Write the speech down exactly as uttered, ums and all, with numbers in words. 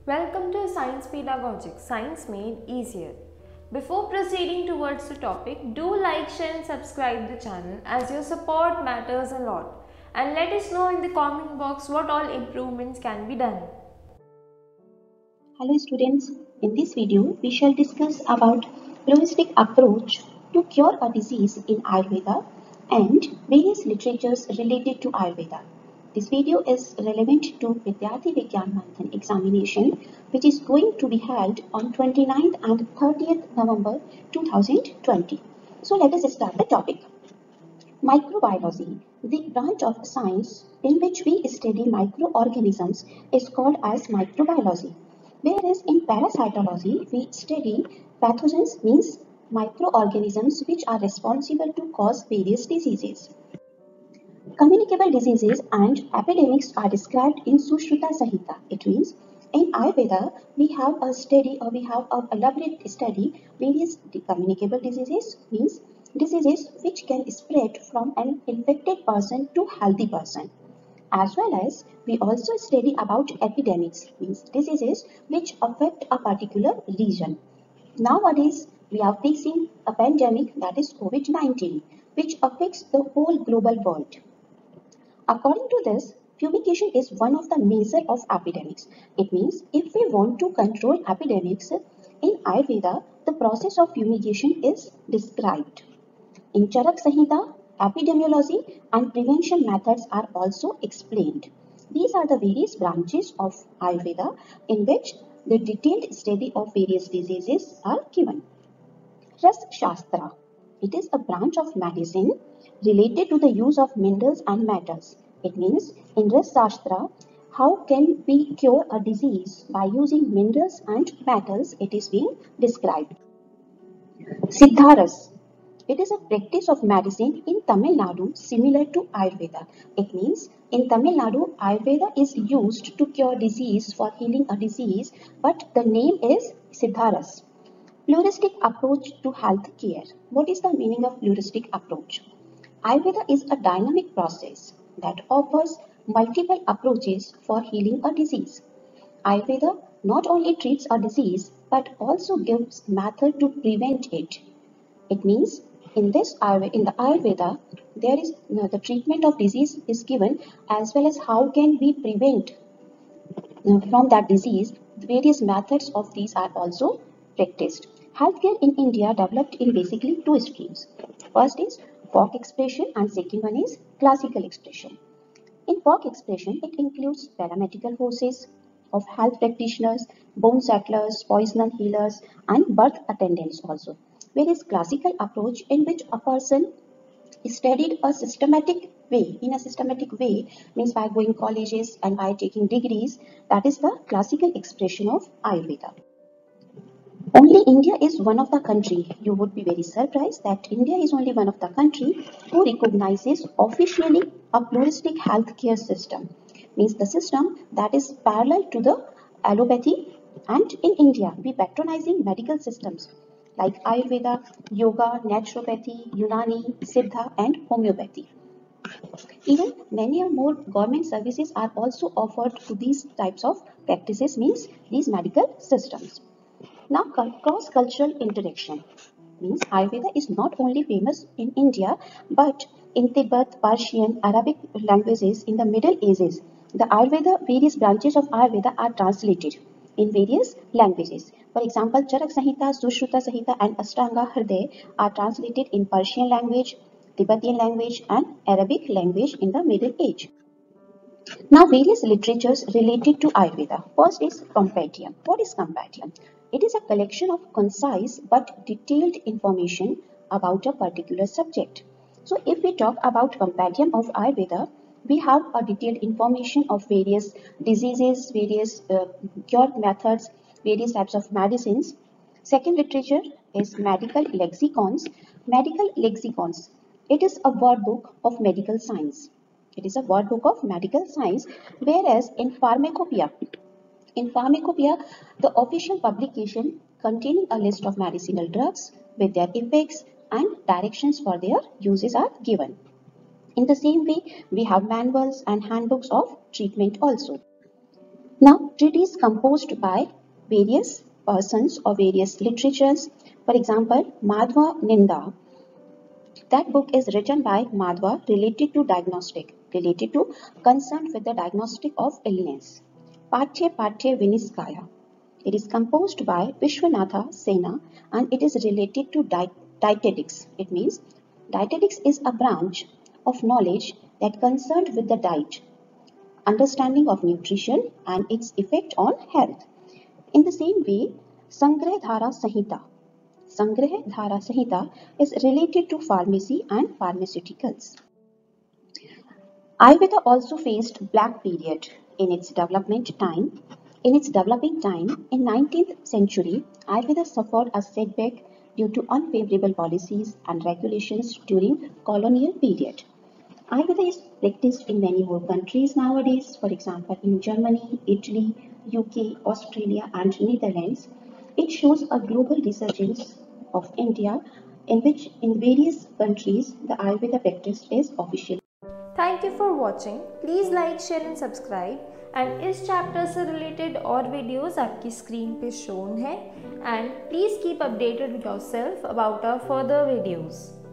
Welcome to Science Pedagogic, Science Made Easier. Before proceeding towards the topic, do like, share and subscribe the channel as your support matters a lot. And let us know in the comment box what all improvements can be done. Hello students, in this video we shall discuss about holistic approach to cure a disease in Ayurveda and various literatures related to Ayurveda. This video is relevant to Vidyarthi Vigyan Manthan examination which is going to be held on twenty-ninth and thirtieth November two thousand twenty. So let us start the topic. Microbiology, the branch of science in which we study microorganisms, is called as microbiology. Whereas in parasitology, we study pathogens, means microorganisms which are responsible to cause various diseases. Communicable diseases and epidemics are described in Sushruta Samhita. It means in Ayurveda, we have a study or we have a elaborate study various communicable diseases, means diseases which can spread from an infected person to healthy person. As well as we also study about epidemics, means diseases which affect a particular region. Nowadays, we are facing a pandemic, that is COVID nineteen, which affects the whole global world. According to this, fumigation is one of the measure of epidemics. It means if we want to control epidemics, in Ayurveda, the process of fumigation is described. In Charak Samhita, epidemiology and prevention methods are also explained. These are the various branches of Ayurveda in which the detailed study of various diseases are given. Ras Shastra. It is a branch of medicine related to the use of minerals and metals. It means in Ras Shastra, how can we cure a disease by using minerals and metals, it is being described. Siddharas. It is a practice of medicine in Tamil Nadu similar to Ayurveda. It means in Tamil Nadu, Ayurveda is used to cure disease for healing a disease, but the name is Siddharas. Pluralistic approach to health care. What is the meaning of pluralistic approach? Ayurveda is a dynamic process that offers multiple approaches for healing a disease. Ayurveda not only treats a disease but also gives method to prevent it. It means in this in the Ayurveda, there is you know, the treatment of disease is given as well as how can we prevent you know, from that disease. Various methods of these are also practiced. Healthcare in India developed in basically two streams. First is folk expression and second one is classical expression. In folk expression, it includes paramedical forces of health practitioners, bone settlers, poison healers, and birth attendants also. Whereas classical approach in which a person studied a systematic way, in a systematic way, means by going colleges and by taking degrees, that is the classical expression of Ayurveda. Only India is one of the country, you would be very surprised that India is only one of the country who recognizes officially a pluralistic healthcare system. Means the system that is parallel to the allopathy, and in India we patronizing medical systems like Ayurveda, Yoga, Naturopathy, Unani, Siddha and Homeopathy. Even many more government services are also offered to these types of practices, means these medical systems. Now cross-cultural interaction, means Ayurveda is not only famous in India but in Tibet, Persian, Arabic languages in the Middle Ages. The Ayurveda, various branches of Ayurveda are translated in various languages. For example, Charak Samhita, Sushruta Samhita and Ashtanga Hriday are translated in Persian language, Tibetan language and Arabic language in the Middle Age. Now various literatures related to Ayurveda. First is Compendium. What is Compendium? It is a collection of concise but detailed information about a particular subject. So if we talk about Compendium of Ayurveda, we have a detailed information of various diseases, various uh, cure methods, various types of medicines. Second literature is Medical Lexicons. Medical Lexicons. It is a word book of medical science. It is a word book of medical science, whereas in Pharmacopoeia, in Pharmacopoeia, the official publication containing a list of medicinal drugs with their effects and directions for their uses are given. In the same way, we have manuals and handbooks of treatment also. Now, treatise composed by various persons or various literatures. For example, Madhva Ninda. That book is written by Madhva related to diagnostic, related to concerned with the diagnostic of illness. Patya Patya Viniskaya. It is composed by Vishwanatha Sena and it is related to diet dietetics. It means dietetics is a branch of knowledge that concerned with the diet, understanding of nutrition and its effect on health. In the same way, Sangrah Dhara Samhita. Sangrah Dhara Samhita is related to pharmacy and pharmaceuticals. Ayurveda also faced black period in its development time. In its developing time, in nineteenth century, Ayurveda suffered a setback due to unfavorable policies and regulations during colonial period. Ayurveda is practiced in many more countries nowadays, for example, in Germany, Italy, U K, Australia, and Netherlands. It shows a global resurgence of India, in which in various countries the Ayurveda practice is official. Thank you for watching. Please like, share and subscribe. And इस chapter से related और videos आपकी screen पे shown है and please keep updated with yourself about our further videos.